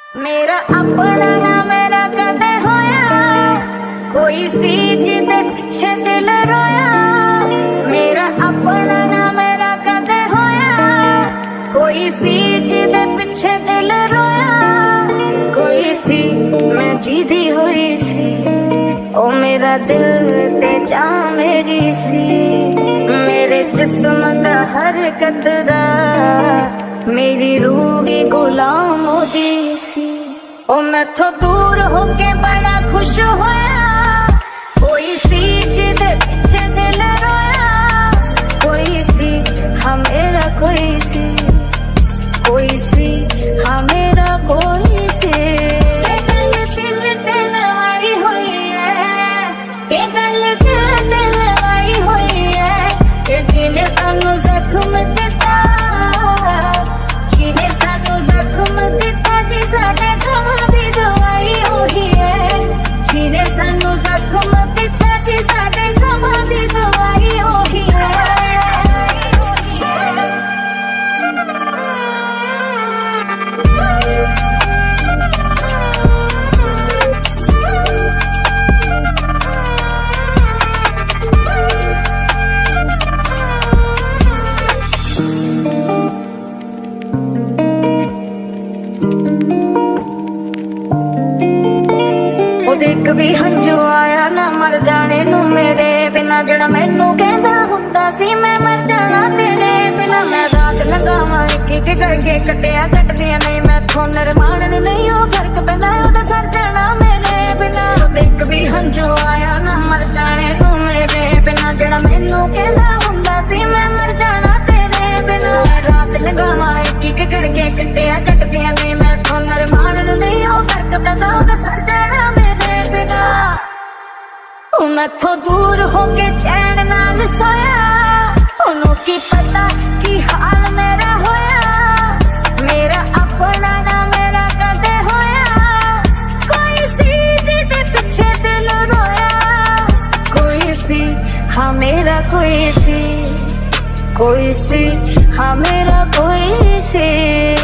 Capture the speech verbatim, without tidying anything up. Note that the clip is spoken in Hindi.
मेरा अपना ना मेरा कदे होया, कोई सी जिदे पिछे दिल रोया। मेरा अपना ना मेरा कदे होया, कोई सी जिदे पिछे दिल रोया। कोई सी मैं जीदी हुई सी, ओ मेरा दिल ते जा मेरी सी। मेरे जिस्म दा हर कतरा मेरी रूह भी गुलाम होदी सी। ओ मैं तो दूर होके बड़ा खुश होया, कोई सी जिदे पीछे दिल रोया। कोई सी हाँ मेरा कोई सी, कोई सी हाँ मेरा कोई सी। दिल दिल दिल आई हुई है, ये दिल दिल दिल आई हुई है। ये जिन्हें सानू जख्म दिता, जिन्हें सानू जख्म दिता जी साडे गम दी दवाई होई है। जिन्हें सानू जख्म दिता जी साडे गम दी दवाई होई है। देख भी हंजू आया ना मर जाने नू मेरे बिना। जड़ा मैनू कहंदा हुंदा सी मैं मर जाना तेरे बिना। मैं रात लगावां एक एक करके कटिया कटदियां नहीं मैथों निरमान नू नहीं ओ फर्क पैंदा ओदा सर जाना मेरे बिना। देख भी हंजू आया ना मर जाने नू मेरे बिना। जड़ा मैनू कहंदा हुंदा सी मैं मर जाना तेरे बिना। मैं रात लगावां एक एक करके कटिया कटदियां नहीं मैथों निरमान नू नहीं ओ फर्क पैंदा ओदा सर जाना बिना। मैथों दूर होके चैन नाल सोया, उन्हों की पता की हाल मेरा होया। मेरा अपना ना मेरा कदे होया, कोई सी जिदे पिछे दिल रोया। कोई सी हाँ मेरा कोई सी, कोई सी हाँ मेरा कोई सी।